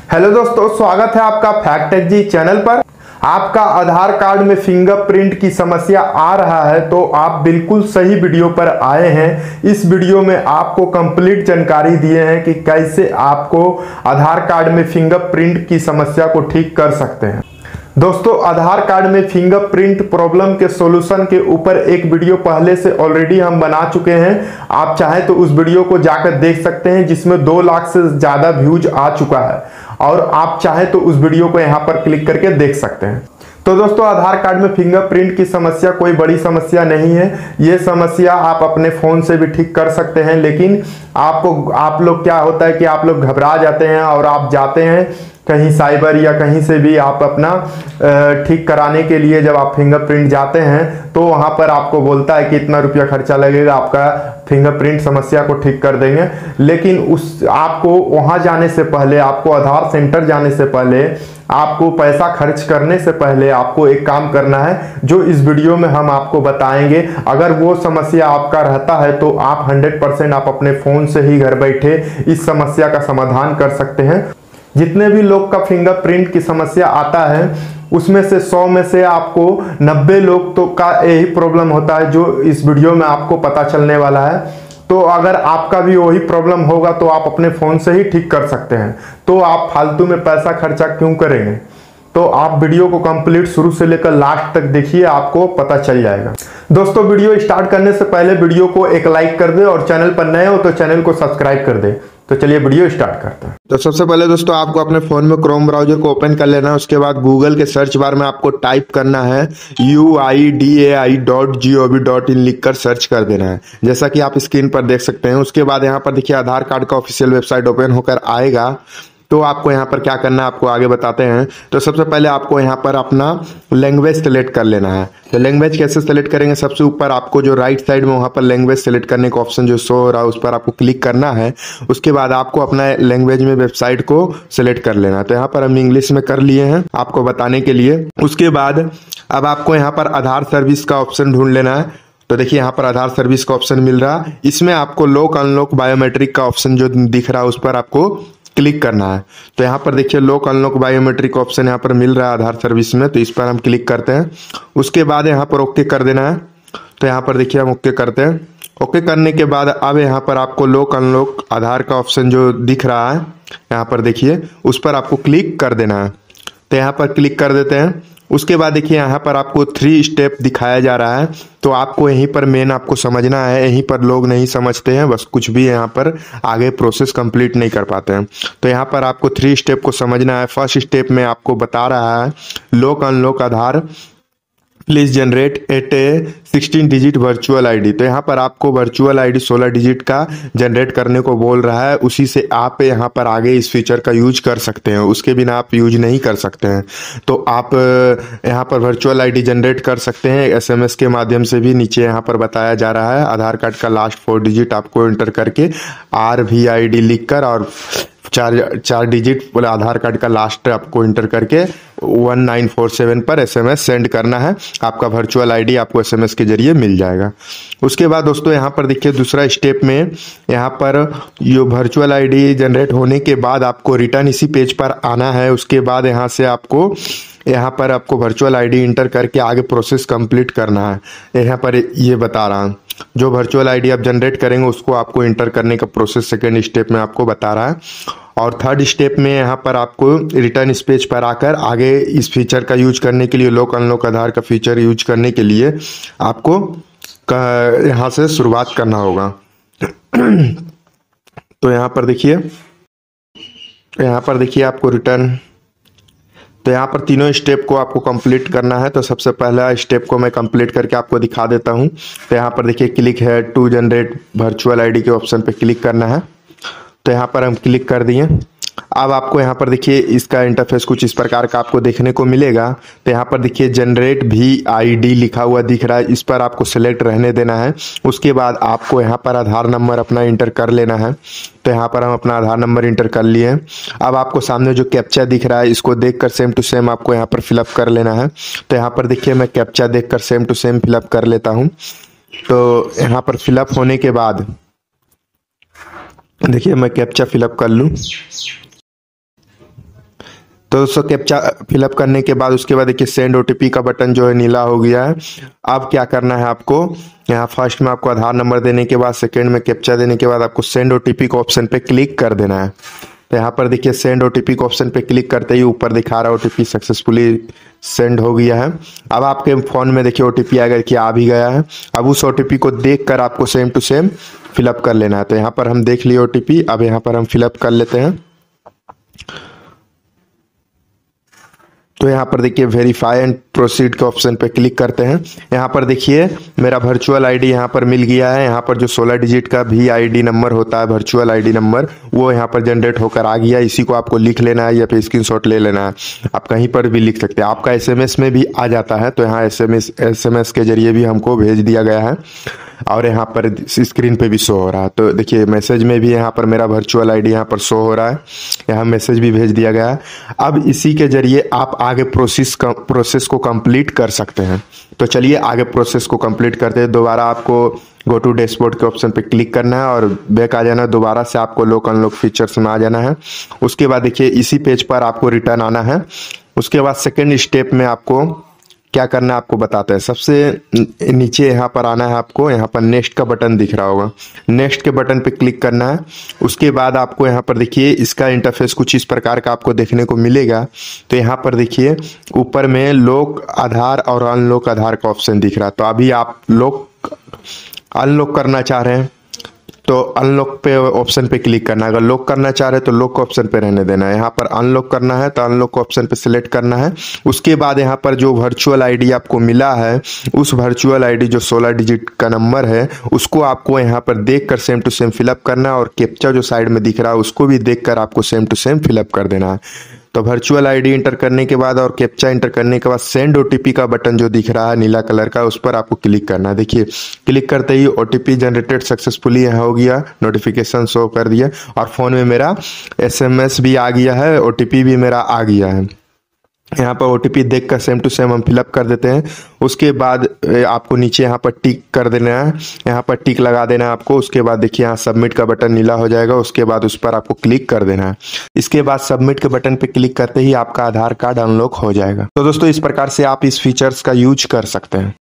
Hello दोस्तों, स्वागत है आपका फैक्ट टेक जी चैनल पर। आपका आधार कार्ड में फिंगरप्रिंट की समस्या आ रहा है तो आप बिल्कुल सही वीडियो पर आए हैं। इस वीडियो में आपको कंप्लीट जानकारी दिए हैं कि कैसे आपको आधार कार्ड में फिंगरप्रिंट की समस्या को ठीक कर सकते हैं। दोस्तों, आधार कार्ड में फिंगरप्रिंट प्रॉब्लम के सॉल्यूशन के ऊपर एक वीडियो पहले से ऑलरेडी हम बना चुके हैं। आप चाहें तो उस वीडियो को जाकर देख सकते हैं, जिसमें 2 लाख से ज्यादा व्यूज आ चुका है और आप चाहें तो उस वीडियो को यहां पर क्लिक करके देख सकते हैं। तो दोस्तों, आधार कार्ड में फिंगरप्रिंट की समस्या कोई बड़ी समस्या नहीं है। ये समस्या आप अपने फोन से भी ठीक कर सकते हैं, लेकिन आप लोग क्या होता है कि आप लोग घबरा जाते हैं और आप जाते हैं कहीं साइबर या कहीं से भी आप अपना ठीक कराने के लिए। जब आप फिंगरप्रिंट जाते हैं तो वहां पर आपको बोलता है कि इतना रुपया खर्चा लगेगा, आपका फिंगरप्रिंट समस्या को ठीक कर देंगे। लेकिन आपको वहां जाने से पहले, आपको आधार सेंटर जाने से पहले, आपको पैसा खर्च करने से पहले आपको एक काम करना है, जो इस वीडियो में हम आपको बताएंगे। अगर वो समस्या आपका रहता है तो आप 100% आप अपने फोन से ही घर बैठे इस समस्या का समाधान कर सकते हैं। जितने भी लोग का फिंगरप्रिंट की समस्या आता है उसमें से 100 में से आपको 90 लोग तो का यही प्रॉब्लम होता है जो इस वीडियो में आपको पता चलने वाला है। तो अगर आपका भी वही प्रॉब्लम होगा तो आप अपने फोन से ही ठीक कर सकते हैं। तो आप फालतू में पैसा खर्चा क्यों करेंगे? तो आप वीडियो को कंप्लीट शुरू से लेकर लास्ट तक देखिए, आपको पता चल जाएगा। दोस्तों, वीडियो स्टार्ट करने से पहले वीडियो को एक लाइक कर दे और चैनल पर नए हो तो चैनल को सब्सक्राइब कर दे। तो चलिए वीडियो स्टार्ट करते हैं। तो सबसे पहले दोस्तों आपको अपने फोन में क्रोम ब्राउजर को ओपन कर लेना है। उसके बाद गूगल के सर्च बार में आपको टाइप करना है uidai.gov.in लिखकर सर्च कर देना है, जैसा कि आप स्क्रीन पर देख सकते हैं। उसके बाद यहाँ पर देखिए आधार कार्ड का ऑफिशियल वेबसाइट ओपन होकर आएगा। तो आपको यहाँ पर क्या करना है आपको आगे बताते हैं। तो सबसे पहले आपको यहाँ पर अपना लैंग्वेज सेलेक्ट कर लेना है। तो लैंग्वेज कैसे सेलेक्ट करेंगे? सबसे ऊपर आपको जो राइट साइड में वहाँ पर लैंग्वेज सेलेक्ट करने का ऑप्शन जो शो हो रहा है उस पर आपको क्लिक करना है। उसके बाद आपको अपना लैंग्वेज में वेबसाइट को सेलेक्ट कर लेना है। तो यहाँ पर हम इंग्लिश में कर लिए हैं आपको बताने के लिए। उसके बाद अब आपको यहाँ पर आधार सर्विस का ऑप्शन ढूंढ लेना है। तो देखिए यहाँ पर आधार सर्विस का ऑप्शन मिल रहा है। इसमें आपको लॉक अनलॉक बायोमेट्रिक का ऑप्शन जो दिख रहा है उस पर आपको क्लिक करना है। तो यहाँ पर देखिए लॉक अनलॉक बायोमेट्रिक ऑप्शन यहाँ पर मिल रहा है आधार सर्विस में, तो इस पर हम क्लिक करते हैं। उसके बाद यहाँ पर ओके कर देना है। तो यहाँ पर देखिए हम ओके करते हैं। ओके करने के बाद अब यहाँ पर आपको लॉक अनलॉक आधार का ऑप्शन जो दिख रहा है यहाँ पर देखिए उस पर आपको क्लिक कर देना है। तो यहाँ पर क्लिक कर देते हैं। उसके बाद देखिए यहाँ पर आपको 3 स्टेप दिखाया जा रहा है। तो आपको यहीं पर मेन आपको समझना है, यहीं पर लोग नहीं समझते हैं, बस कुछ भी यहाँ पर आगे प्रोसेस कंप्लीट नहीं कर पाते हैं। तो यहाँ पर आपको 3 स्टेप को समझना है। फर्स्ट स्टेप में आपको बता रहा है lock unlock Aadhaar please generate at a 16 digit virtual ID. तो यहाँ पर आपको वर्चुअल आईडी 16 डिजिट का जनरेट करने को बोल रहा है। उसी से आप यहाँ पर आगे इस फीचर का यूज कर सकते हैं, उसके बिना आप यूज नहीं कर सकते हैं। तो आप यहाँ पर वर्चुअल आईडी जनरेट कर सकते हैं एसएमएस के माध्यम से भी। नीचे यहाँ पर बताया जा रहा है आधार कार्ड का लास्ट 4 डिजिट आपको एंटर करके RVID लिखकर और 4 डिजिट आधार कार्ड का लास्ट आपको इंटर करके 1947 पर एसएमएस सेंड करना है। आपका वर्चुअल आईडी आपको एसएमएस के जरिए मिल जाएगा। उसके बाद दोस्तों यहाँ पर देखिए दूसरा स्टेप में यहाँ पर ये वर्चुअल आईडी जनरेट होने के बाद आपको रिटर्न इसी पेज पर आना है। उसके बाद यहाँ से आपको यहाँ पर आपको वर्चुअल आईडी इंटर करके आगे प्रोसेस कंप्लीट करना है। यहाँ पर ये बता रहा हूँ जो वर्चुअल आईडी आप जनरेट करेंगे उसको आपको इंटर करने का प्रोसेस सेकेंड स्टेप में आपको बता रहा है। और थर्ड स्टेप में यहाँ पर आपको रिटर्न इस पेज पर आकर आगे इस फीचर का यूज करने के लिए, लॉक अनलॉक आधार का फीचर यूज करने के लिए आपको यहाँ से शुरुआत करना होगा। तो यहाँ पर देखिए आपको रिटर्न, तो यहाँ पर तीनों स्टेप को आपको कंप्लीट करना है। तो सबसे पहला स्टेप को मैं कंप्लीट करके आपको दिखा देता हूँ। तो यहाँ पर देखिए क्लिक है टू जनरेट वर्चुअल आईडी के ऑप्शन पे क्लिक करना है। तो यहाँ पर हम क्लिक कर दिए। अब आपको यहाँ पर देखिए इसका इंटरफेस कुछ इस प्रकार का आपको देखने को मिलेगा। तो यहाँ पर देखिए जनरेट VID लिखा हुआ दिख रहा है, इस पर आपको सेलेक्ट रहने देना है। उसके बाद आपको यहाँ पर आधार नंबर अपना इंटर कर लेना है। तो यहाँ पर हम अपना आधार नंबर इंटर कर लिए हैं। अब आपको सामने जो कैप्चा दिख रहा है इसको देखकर सेम टू सेम आपको यहाँ पर फिलअप कर लेना है। तो यहाँ पर देखिए मैं कैप्चा देखकर सेम टू सेम फिलअप कर लेता हूँ। तो यहाँ पर फिलअप होने के बाद देखिए मैं कैप्चा फिलअप कर लूँ। तो दोस्तों कैप्चा फिलअप करने के बाद उसके बाद देखिए सेंड ओटीपी का बटन जो है नीला हो गया है। अब क्या करना है आपको, यहाँ फर्स्ट में आपको आधार नंबर देने के बाद सेकंड में कैप्चा देने के बाद आपको सेंड ओटीपी को ऑप्शन पे क्लिक कर देना है। तो यहाँ पर देखिए सेंड ओटीपी को ऑप्शन पे क्लिक करते ही ऊपर दिखा रहा है ओटीपी सक्सेसफुली सेंड हो गया है। अब आपके फोन में देखिए ओटीपी आएगा कि आ भी गया है। अब उस ओटीपी को देखकर आपको सेम टू सेम फिलअप कर लेना है। तो यहाँ पर हम देख लिए ओटीपी, अब यहाँ पर हम फिलअप कर लेते हैं। तो यहाँ पर देखिए वेरीफाई एंड प्रोसीड के ऑप्शन पे क्लिक करते हैं। यहाँ पर देखिए मेरा वर्चुअल आईडी यहाँ पर मिल गया है। यहाँ पर जो 16 डिजिट का भी आईडी नंबर होता है, वर्चुअल आईडी नंबर, वो यहाँ पर जनरेट होकर आ गया। इसी को आपको लिख लेना है या फिर स्क्रीनशॉट ले लेना है। आप कहीं पर भी लिख सकते हैं, आपका एसएमएस में भी आ जाता है। तो यहाँ एसएमएस के जरिए भी हमको भेज दिया गया है और यहाँ पर स्क्रीन पे भी शो हो रहा है। तो देखिए मैसेज में भी यहाँ पर मेरा वर्चुअल आईडी यहाँ पर शो हो रहा है, यहाँ मैसेज भी भेज दिया गया है। अब इसी के जरिए आप आगे प्रोसेस को कंप्लीट कर सकते हैं। तो चलिए आगे प्रोसेस को कंप्लीट करते हैं। दोबारा आपको गो टू डैशबोर्ड के ऑप्शन पे क्लिक करना है और बैक आ जाना है। दोबारा से आपको लॉक अनलॉक फीचर्स में आ जाना है। उसके बाद देखिए इसी पेज पर आपको रिटर्न आना है। उसके बाद सेकेंड स्टेप में आपको क्या करना है आपको बताते हैं। सबसे नीचे यहाँ पर आना है आपको, यहाँ पर नेक्स्ट का बटन दिख रहा होगा, नेक्स्ट के बटन पे क्लिक करना है। उसके बाद आपको यहाँ पर देखिए इसका इंटरफेस कुछ इस प्रकार का आपको देखने को मिलेगा। तो यहाँ पर देखिए ऊपर में लॉक आधार और अनलॉक आधार का ऑप्शन दिख रहा है। तो अभी आप अनलॉक करना चाह रहे हैं तो अनलॉक पे ऑप्शन पे क्लिक करना है। अगर लॉक करना चाह रहे हैं तो लॉक ऑप्शन पे रहने देना है। यहाँ पर अनलॉक करना है तो अनलॉक ऑप्शन पे सिलेक्ट करना है। उसके बाद यहाँ पर जो वर्चुअल आईडी आपको मिला है, उस वर्चुअल आईडी जो 16 डिजिट का नंबर है, उसको आपको यहाँ पर देखकर सेम टू सेम फिलअप करना है। और कैप्चा जो साइड में दिख रहा है उसको भी देखकर आपको सेम टू सेम फिलअप कर देना है। तो वर्चुअल आईडी इंटर करने के बाद और कैप्चा इंटर करने के बाद सेंड ओटीपी का बटन जो दिख रहा है नीला कलर का, उस पर आपको क्लिक करना है। देखिए क्लिक करते ही ओटीपी जनरेटेड सक्सेसफुली यहाँ हो गया, नोटिफिकेशन शो कर दिया और फोन में मेरा एसएमएस भी आ गया है, ओटीपी भी मेरा आ गया है। यहाँ पर ओटीपी देखकर सेम टू सेम हम फिलअप कर देते हैं। उसके बाद आपको नीचे यहाँ पर टिक कर देना है, यहाँ पर टिक लगा देना है आपको। उसके बाद देखिए यहाँ सबमिट का बटन नीला हो जाएगा, उसके बाद उस पर आपको क्लिक कर देना है। इसके बाद सबमिट के बटन पे क्लिक करते ही आपका आधार कार्ड अनलॉक हो जाएगा। तो दोस्तों इस प्रकार से आप इस फीचर्स का यूज कर सकते हैं।